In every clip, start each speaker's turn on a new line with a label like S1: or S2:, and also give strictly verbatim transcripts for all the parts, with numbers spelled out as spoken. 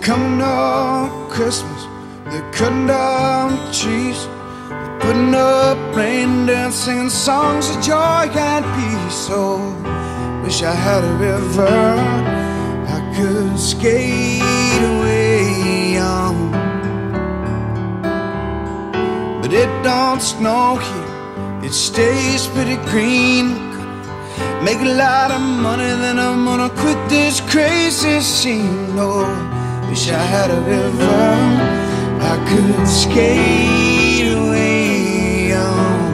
S1: Coming on Christmas, they're cutting down trees, they're putting up rain dance, singing songs of joy and peace. Oh, wish I had a river I could skate away on, but it don't snow here, it stays pretty green. Make a lot of money, then I'm gonna quit this crazy scene. Oh, wish I had a river I could skate away on.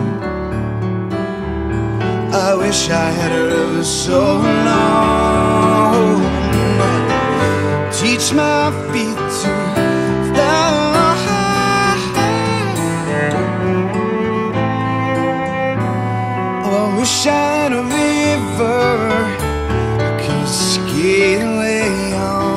S1: I wish I had a river so long, teach my feet to fly. Oh, I wish I had a river I could skate away on.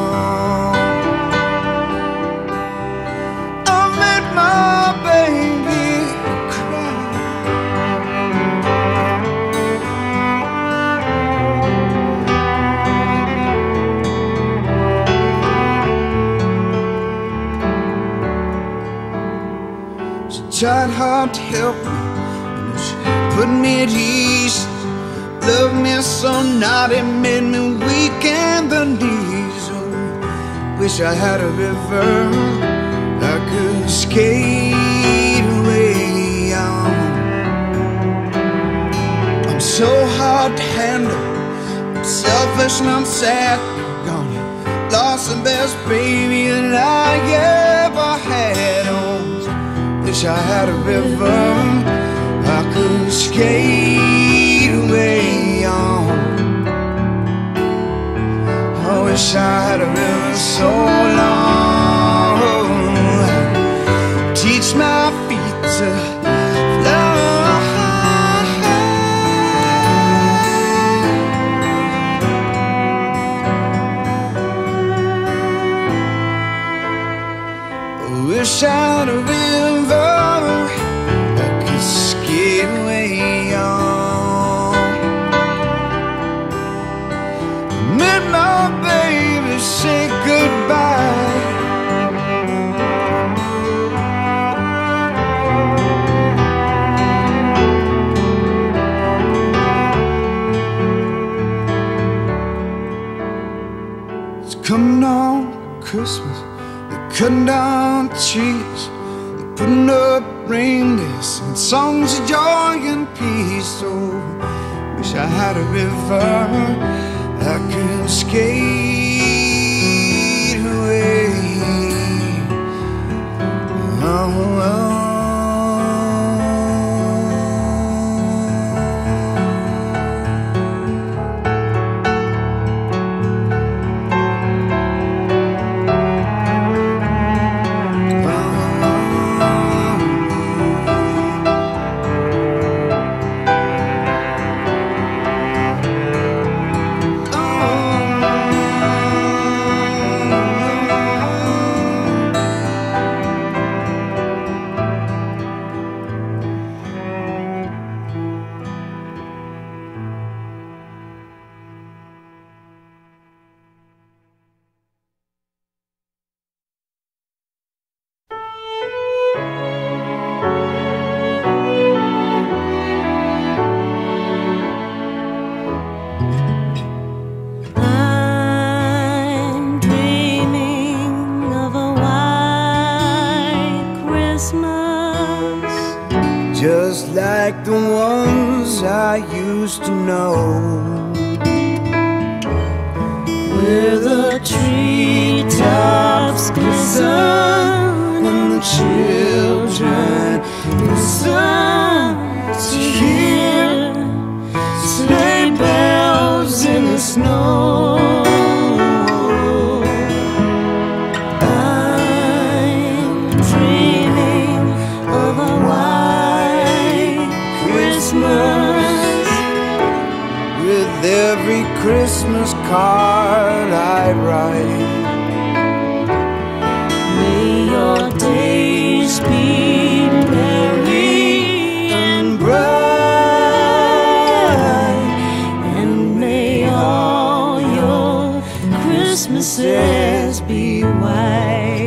S1: Tried hard to help me, and she put me at ease. Loved me so naughty, made me weak in the knees. Oh, wish I had a river I could skate away on. I'm so hard to handle, I'm selfish and I'm sad. Gone, lost the best baby that I ever had. Oh, wish I had a river I could skate away on. I wish I had a river so long, teach my feet to fly. I wish I had a river I could skate away on. Made my baby say goodbye. It's coming on Christmas, they're cutting down trees, putting up reindeers, singing songs of joy and peace. Oh, wish I had a river I could skate away. Oh, oh. Just like the ones I used to know, where the treetops glisten and the children listen to hear sleigh bells in the snow. With every Christmas card I write, may your days be merry and bright, and may all your Christmases
S2: be white.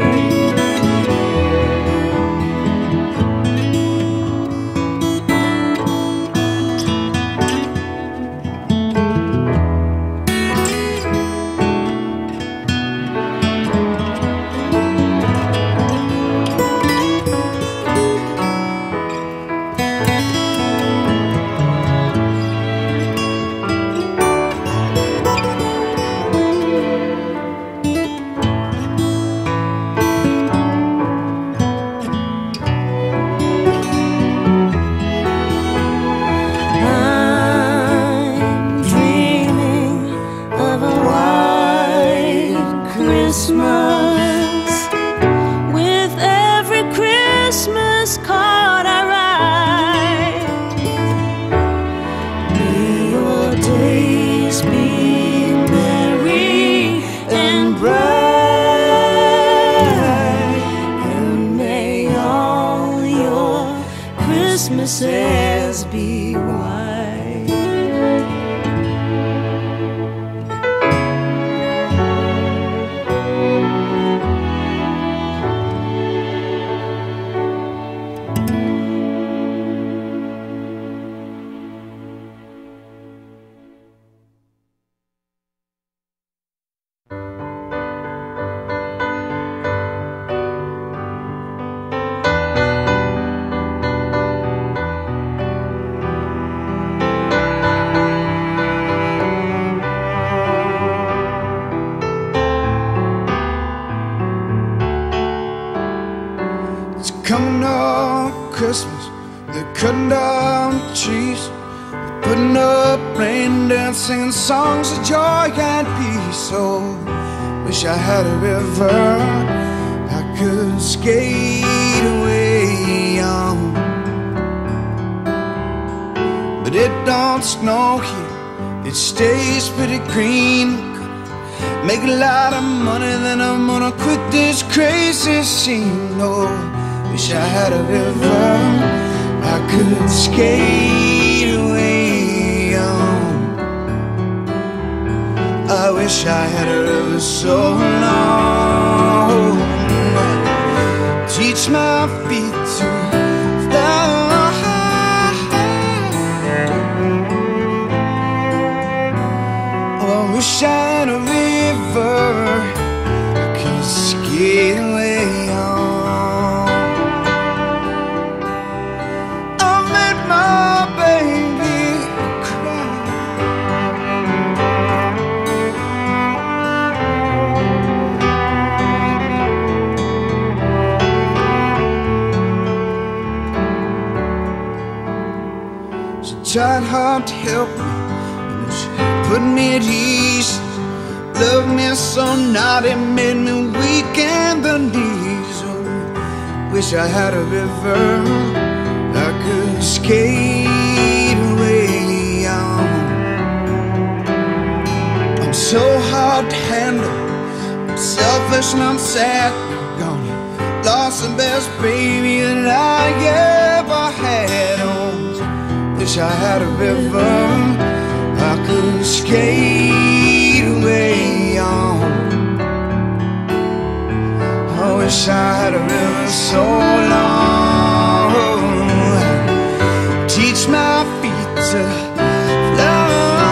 S2: Christmas, with every Christmas card I write. May your days be merry and bright, and may all your Christmases be white.
S1: Coming up Christmas, they're cutting down trees, they're putting up reindeer, singing songs of joy and peace. Oh, wish I had a river I could skate away on, but it don't snow here, it stays pretty green. Make a lot of money, then I'm gonna quit this crazy scene. Oh, wish I had a river I could skate away on. I wish I had a river so long, teach my feet to fly. Oh, I wish I had a river I could skate away on. Tried hard to help me, and she put me at ease. Loved me so naughty, made me weak in the knees. Oh, wish I had a river I could skate away on. I'm so hard to handle, I'm selfish and I'm sad. Gone, lost the best baby that I ever had. Oh, wish I had a river I could skate away on. I wish I had a river so long, teach my feet to fly.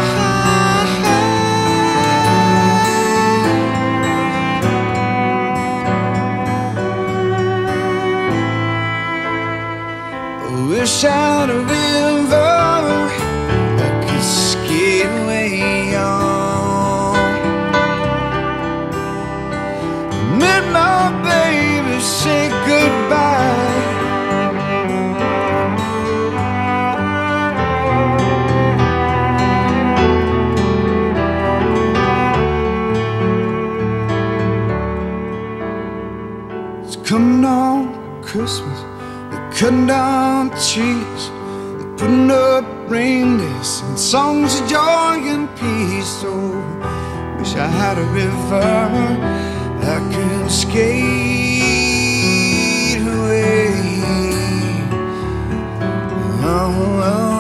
S1: I wish I had a river I could skate away on. Made my baby say goodbye. It's coming on Christmas, they're cutting down trees, putting up reindeer, singing songs of joy and peace. Oh, wish I had a river I could skate away. Oh, oh.